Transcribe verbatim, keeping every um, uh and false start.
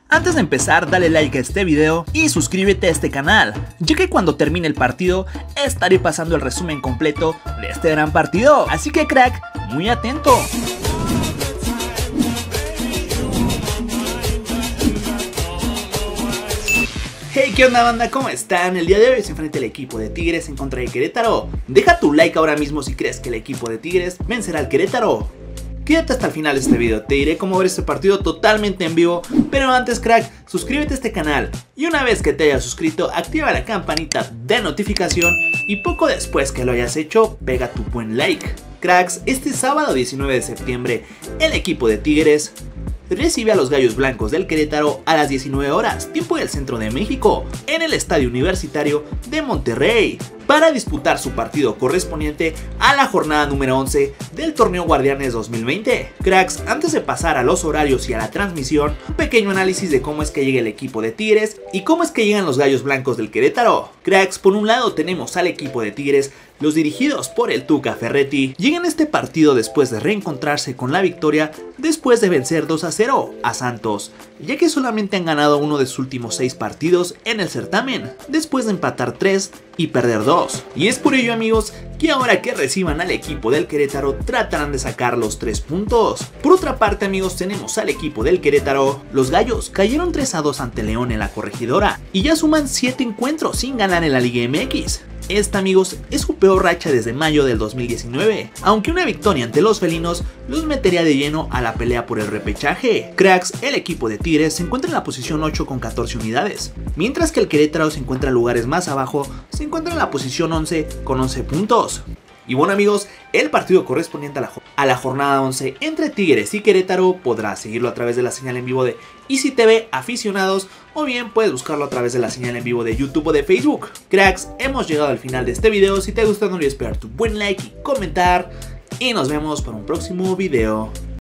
Antes de empezar, dale like a este video y suscríbete a este canal, ya que cuando termine el partido estaré pasando el resumen completo de este gran partido, así que crack, muy atento. Hey, ¿qué onda banda? ¿Cómo están? El día de hoy se enfrenta el equipo de Tigres en contra de Querétaro. Deja tu like ahora mismo si crees que el equipo de Tigres vencerá al Querétaro. Quédate hasta el final de este video, te diré cómo ver este partido totalmente en vivo, pero antes crack, suscríbete a este canal y una vez que te hayas suscrito, activa la campanita de notificación y poco después que lo hayas hecho, pega tu buen like. Cracks, este sábado diecinueve de septiembre, el equipo de Tigres recibe a los Gallos Blancos del Querétaro a las diecinueve horas, tiempo del centro de México, en el Estadio Universitario de Monterrey, para disputar su partido correspondiente a la jornada número once del torneo Guardianes dos mil veinte. Cracks, antes de pasar a los horarios y a la transmisión, un pequeño análisis de cómo es que llega el equipo de Tigres y cómo es que llegan los Gallos Blancos del Querétaro. Cracks, por un lado tenemos al equipo de Tigres, los dirigidos por el Tuca Ferretti, llegan a este partido después de reencontrarse con la victoria después de vencer dos a cero a Santos, ya que solamente han ganado uno de sus últimos seis partidos en el certamen, después de empatar tres y perder dos. Y es por ello amigos, que ahora que reciban al equipo del Querétaro tratarán de sacar los tres puntos. Por otra parte amigos, tenemos al equipo del Querétaro. Los Gallos cayeron tres a dos ante León en la Corregidora y ya suman siete encuentros sin ganar en la Liga M X. Esta amigos es su peor racha desde mayo del dos mil diecinueve, aunque una victoria ante los felinos los metería de lleno a la pelea por el repechaje. Cracks, el equipo de Tigres se encuentra en la posición ocho con catorce unidades, mientras que el Querétaro se encuentra en lugares más abajo, se encuentra en la posición once con once puntos. Y bueno amigos, el partido correspondiente a la, a la jornada once entre Tigres y Querétaro podrás seguirlo a través de la señal en vivo de Easy T V Aficionados o bien puedes buscarlo a través de la señal en vivo de YouTube o de Facebook. Cracks, hemos llegado al final de este video, si te ha gustado no olvides pegar tu buen like y comentar y nos vemos para un próximo video.